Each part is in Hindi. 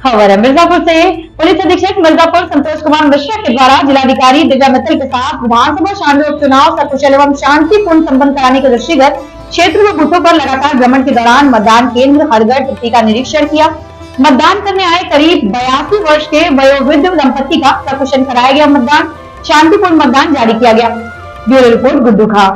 खबर है मिर्जापुर से। पुलिस अधीक्षक मिर्जापुर संतोष कुमार मिश्रा के द्वारा जिलाधिकारी दिव्या मित्तल के साथ विधानसभा 96 उपचुनाव सकुशल एवं शांतिपूर्ण संपन्न कराने के दृष्टिगत क्षेत्र व बूथों पर लगातार भ्रमण के दौरान मतदान केंद्र हरगढ़ तृप्ति का निरीक्षण किया। मतदान करने आए करीब 82 वर्ष के वयोवृद्ध दंपति का सकुशल कराया गया मतदान, शांतिपूर्ण मतदान जारी किया गया। ब्यूरो रिपोर्ट गुड्डू खा।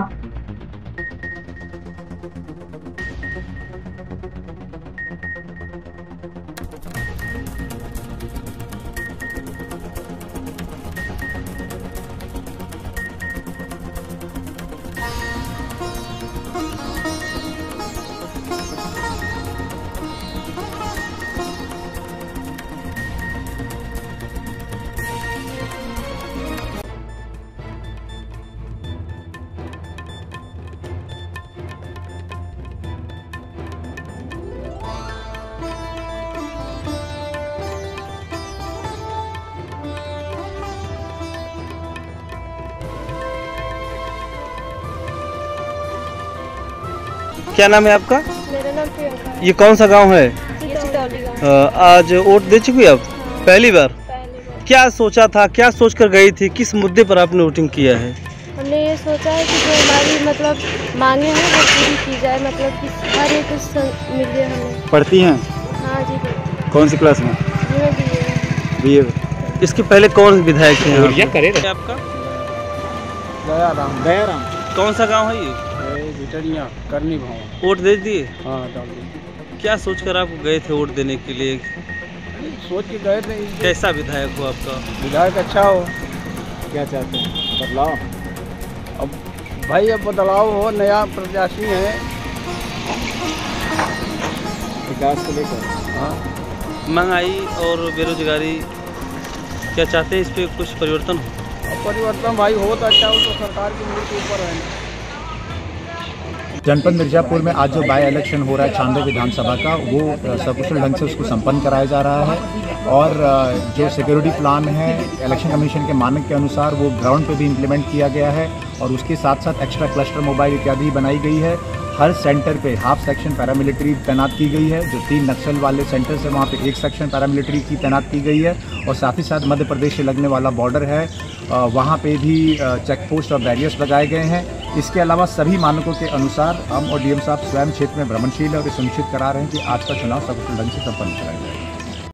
क्या नाम है आपका? मेरा नाम प्रियंका है। ये कौन सा गांव है? आज वोट दे चुकी आप? हाँ। पहली बार? क्या सोचा था, क्या सोचकर गई थी, किस मुद्दे पर आपने वोटिंग किया है? हमने ये सोचा है कि जो हमारी मांगे हैं वो पूरी की जाए, कि हर एक मिले हमें। पढ़ती हैं? हाँ जी। कौन सी क्लास में? बीए। इसके पहले कौन विधायक थे आपका? दयाराम। कौन सा गाँव है ये? करनी भाव। वोट दे दिए? हाँ डाल दिए। क्या सोचकर आप गए थे वोट देने के लिए? सोच के गए थे। कैसा विधायक हो आपका? विधायक अच्छा हो। क्या चाहते हैं? बदलाव। अब भाई अब बदलाव हो, नया प्रत्याशी है विकास को लेकर। हाँ। महंगाई और बेरोजगारी क्या चाहते हैं, इस पे कुछ परिवर्तन हो? अब परिवर्तन भाई हो तो अच्छा हो, तो सरकार की मुहर के ऊपर है। जनपद मिर्जापुर में आज जो बाय इलेक्शन हो रहा है 96 विधानसभा का, वो सकुशल ढंग से उसको संपन्न कराया जा रहा है और जो सिक्योरिटी प्लान है इलेक्शन कमीशन के मानक के अनुसार वो ग्राउंड पे भी इम्प्लीमेंट किया गया है और उसके साथ साथ एक्स्ट्रा क्लस्टर मोबाइल इत्यादि बनाई गई है। हर सेंटर पे हाफ सेक्शन पैरामिलिट्री तैनात की गई है। जो 3 नक्सल वाले सेंटर्स है वहाँ पे 1 सेक्शन पैरामिलिट्री की तैनात की गई है और साथ ही साथ मध्य प्रदेश से लगने वाला बॉर्डर है वहाँ पे भी चेक पोस्ट और बैरियर्स लगाए गए हैं। इसके अलावा सभी मानकों के अनुसार हम और डीएम साहब स्वयं क्षेत्र में भ्रमणशील और सुनिश्चित करा रहे हैं कि आज का चुनाव सकुशल ढंग से संपन्न कराया जाए।